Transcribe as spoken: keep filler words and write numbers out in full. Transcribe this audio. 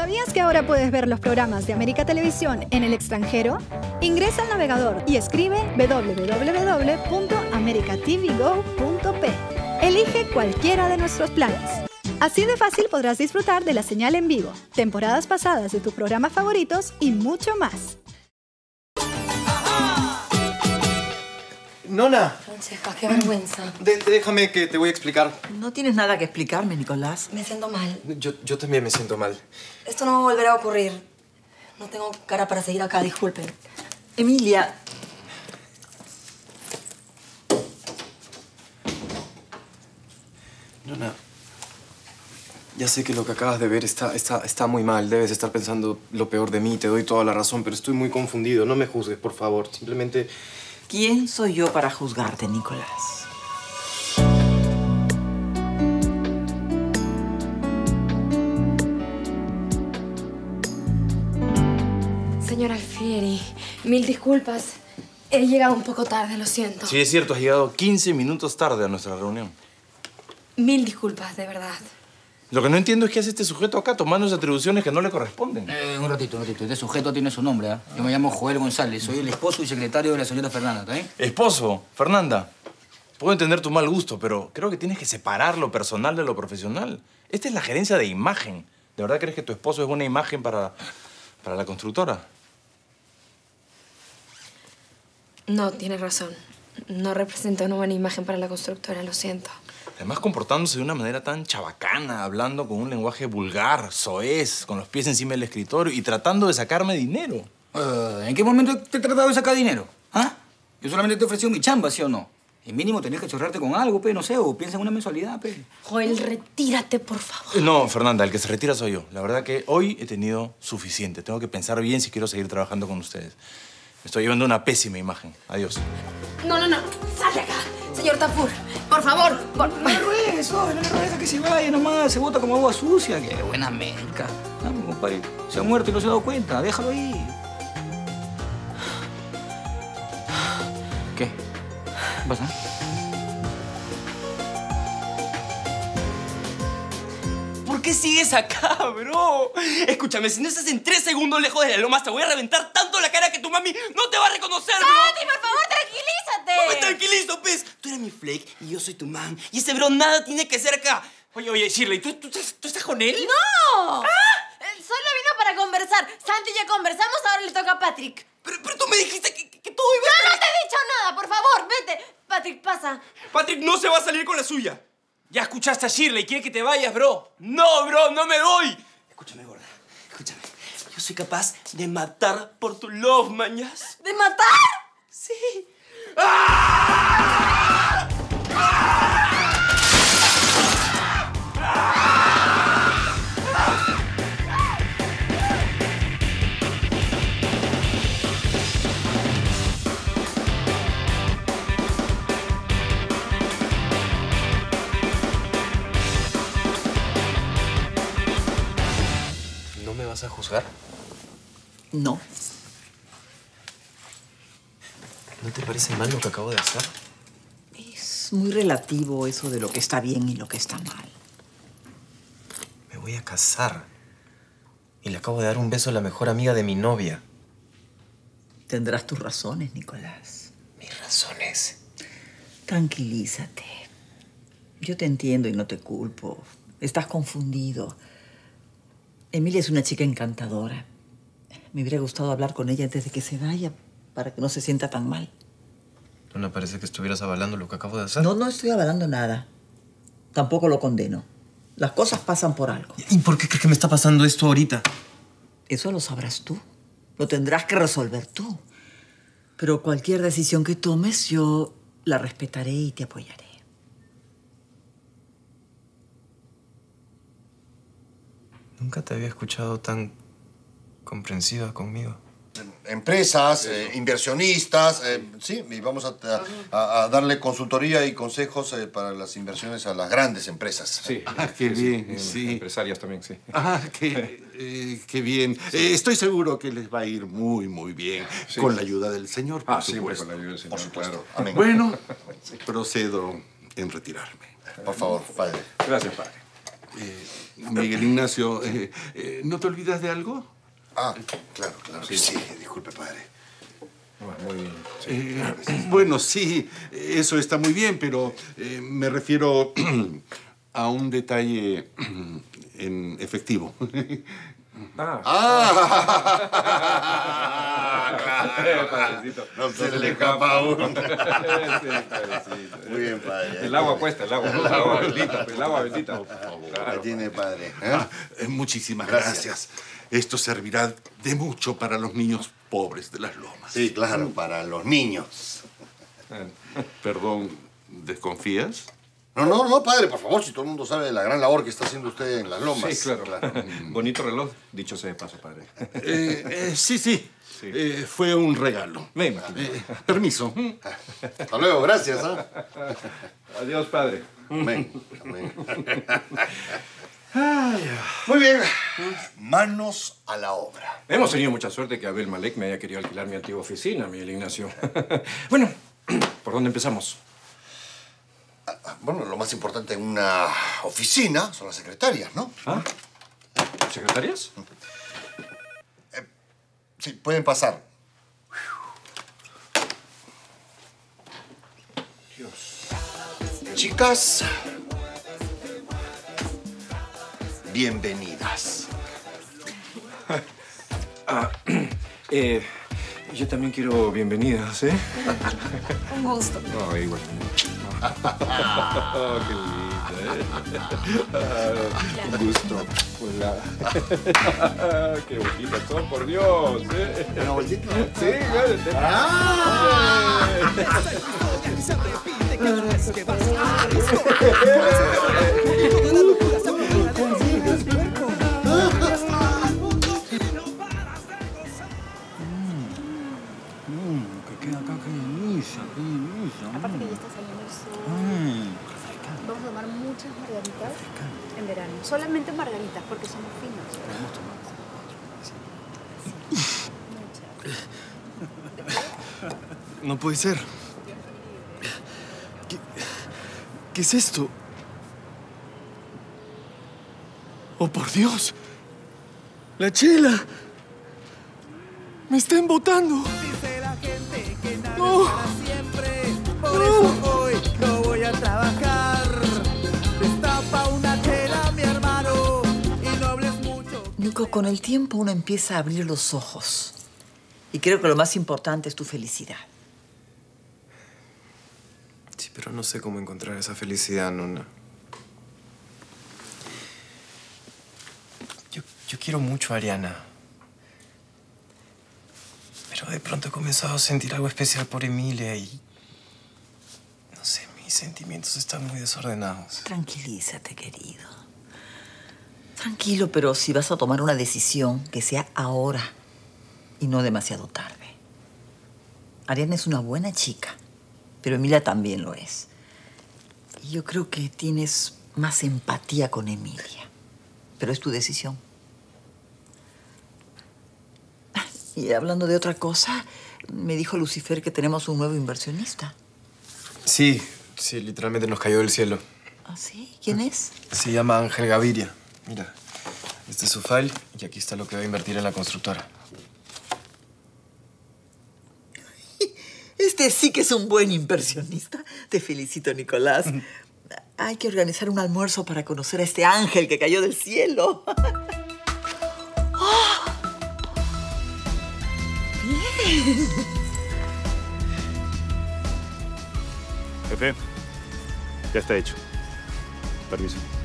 ¿Sabías que ahora puedes ver los programas de América Televisión en el extranjero? Ingresa al navegador y escribe doble u doble u doble u punto america t v go punto p. Elige cualquiera de nuestros planes. Así de fácil podrás disfrutar de la señal en vivo, temporadas pasadas de tus programas favoritos y mucho más. Nona. Francesca, qué vergüenza. De, déjame que te voy a explicar. No tienes nada que explicarme, Nicolás. Me siento mal. Yo, yo también me siento mal. Esto no va a volver a ocurrir. No tengo cara para seguir acá, disculpen. Emilia. Nona, ya sé que lo que acabas de ver está, está, está muy mal. Debes estar pensando lo peor de mí. Te doy toda la razón, pero estoy muy confundido. No me juzgues, por favor. Simplemente... ¿Quién soy yo para juzgarte, Nicolás? Señor Alfieri, mil disculpas. He llegado un poco tarde, lo siento. Sí, es cierto. Has llegado quince minutos tarde a nuestra reunión. Mil disculpas, de verdad. Lo que no entiendo es qué hace este sujeto acá tomando esas atribuciones que no le corresponden. Eh, un ratito, un ratito. Este sujeto tiene su nombre, ¿eh? Yo me llamo Joel González. Soy el esposo y secretario de la señora Fernanda, ¿está bien? Esposo, Fernanda. Puedo entender tu mal gusto, pero creo que tienes que separar lo personal de lo profesional. Esta es la gerencia de imagen. ¿De verdad crees que tu esposo es una imagen para, para la constructora? No, tiene razón. No representa una buena imagen para la constructora, lo siento. Además, comportándose de una manera tan chabacana, hablando con un lenguaje vulgar, soez, con los pies encima del escritorio y tratando de sacarme dinero. Uh, ¿En qué momento te he tratado de sacar dinero? ¿Ah? Yo solamente te he ofrecido mi chamba, ¿sí o no? Y mínimo tenés que chorrarte con algo, pe, no sé, o piensa en una mensualidad, pe. Joel, retírate, por favor. No, Fernanda, el que se retira soy yo. La verdad que hoy he tenido suficiente. Tengo que pensar bien si quiero seguir trabajando con ustedes. Me estoy llevando una pésima imagen. Adiós. No, no, no. Sal de acá, señor Tafur. Por favor. Por... No le ruegues, oye, no le ruegues, que se vaya nomás. Se bota como agua sucia. Qué buena América. Vamos, compadre. Se ha muerto y no se ha dado cuenta. Déjalo ahí. ¿Qué? ¿Qué pasa? ¿Por qué sigues acá, bro? Escúchame, si no estás en tres segundos lejos de la loma, te voy a reventar tanto la cara que tu mami no te va a reconocer, bro. ¡Santi, por favor, tranquilízate! No me tranquilizo, pez. Tú eres mi flake y yo soy tu man. Y ese bro nada tiene que ser acá. Oye, oye, Shirley, ¿tú, tú, estás, ¿tú estás con él? ¡No! ¿Ah? Él solo vino para conversar. Santi, ya conversamos, ahora le toca a Patrick. Pero, pero tú me dijiste que, que, que todo iba ¡Yo a... no te he dicho nada! ¡Por favor, vete! Patrick, pasa. Patrick no se va a salir con la suya. Ya escuchaste a Shirley, quiere que te vayas, bro. No, bro, no me voy. Escúchame, gorda, escúchame. Yo soy capaz de matar por tu love, mañas. ¿De matar? Sí. ¡Ah! ¡Ah! ¿No me vas a juzgar? No. ¿No te parece mal lo que acabo de hacer? Es muy relativo eso de lo que está bien y lo que está mal. Me voy a casar. Y le acabo de dar un beso a la mejor amiga de mi novia. Tendrás tus razones, Nicolás. ¿Mis razones? Tranquilízate. Yo te entiendo y no te culpo. Estás confundido. Emilia es una chica encantadora. Me hubiera gustado hablar con ella antes de que se vaya, para que no se sienta tan mal. ¿No me parece que estuvieras avalando lo que acabo de hacer? No, no estoy avalando nada. Tampoco lo condeno. Las cosas pasan por algo. ¿Y por qué crees que me está pasando esto ahorita? Eso lo sabrás tú. Lo tendrás que resolver tú. Pero cualquier decisión que tomes, yo la respetaré y te apoyaré. Nunca te había escuchado tan comprensiva conmigo. Empresas, eh, inversionistas, eh, sí, y vamos a, a, a darle consultoría y consejos eh, para las inversiones a las grandes empresas. Sí. Ah, qué sí, bien, sí. sí. Empresarias también, sí. Ah, qué, eh, qué bien. Eh, estoy seguro que les va a ir muy, muy bien. Sí. Con la ayuda del Señor, por Ah, siempre supuesto. con la ayuda del Señor, Por supuesto. claro. Amén. Bueno, procedo en retirarme. Por favor, padre. Gracias, padre. Eh, Miguel Ignacio, eh, eh, ¿no te olvidas de algo? Ah, claro, claro que sí. Disculpe, padre. Muy bien. Sí, eh, claro sí. Bueno, sí, eso está muy bien, pero eh, me refiero a un detalle en efectivo. Ah. ¡Ah! Claro. No se le escapa a uno. Muy bien, padre. El agua cuesta, el agua. El agua bendita, el agua bendita. Por favor, ahí tiene, padre. ¿Eh? Ah, muchísimas gracias. gracias. Esto servirá de mucho para los niños pobres de las lomas. Sí, claro, para los niños. Perdón, ¿desconfías? No, no, no, padre, por favor, si todo el mundo sabe de la gran labor que está haciendo usted en las lomas. Sí, claro. claro. Bonito reloj, dicho sea de paso, padre. Eh, eh, sí, sí. sí. Eh, fue un regalo. Ven, eh, permiso. Hasta luego, gracias. ¿eh? Adiós, padre. Amén. Amén. Muy bien. Manos a la obra. Hemos tenido mucha suerte que Abel Malek me haya querido alquilar mi antigua oficina, Miguel Ignacio. Bueno, ¿por dónde empezamos? Bueno, lo más importante en una oficina son las secretarias, ¿no? ¿Ah? ¿Secretarias? Eh, sí, pueden pasar. Dios. Chicas, bienvenidas. Ah, eh, yo también quiero bienvenidas, ¿eh? Un gusto. No, igual. Oh, qué linda, ¿eh? Ah, un gusto. Hola. Qué bonitas son, por Dios, ¿eh? ¿Una bolsita? Sí, claro. ¡Ah! Aparte que ya está saliendo el sol. Vamos a tomar muchas margaritas en verano. Solamente margaritas, porque somos finos. No puede ser. ¿Qué, ¿Qué es esto? ¡Oh, por Dios! ¡La chela! ¡Me está embotando! ¡No! Por eso hoy no voy a trabajar. Destapa una chela, mi hermano, y no hables mucho. Nico, con el tiempo uno empieza a abrir los ojos. Y creo que lo más importante es tu felicidad. Sí, pero no sé cómo encontrar esa felicidad, Nona. Yo, yo quiero mucho a Ariana. Pero de pronto he comenzado a sentir algo especial por Emilia y... no sé, mis sentimientos están muy desordenados. Tranquilízate, querido. Tranquilo, pero si vas a tomar una decisión, que sea ahora y no demasiado tarde. Ariana es una buena chica, pero Emilia también lo es. Y yo creo que tienes más empatía con Emilia, pero es tu decisión. Y hablando de otra cosa, me dijo Lucifer que tenemos un nuevo inversionista. Sí, sí, literalmente nos cayó del cielo. ¿Ah, sí? ¿Quién es? Se llama Ángel Gaviria. Mira, este es su file y aquí está lo que va a invertir en la constructora. Este sí que es un buen inversionista. Te felicito, Nicolás. Hay que organizar un almuerzo para conocer a este ángel que cayó del cielo. ¡Oh! ¡Bien! Jefe, ya está hecho. Permiso.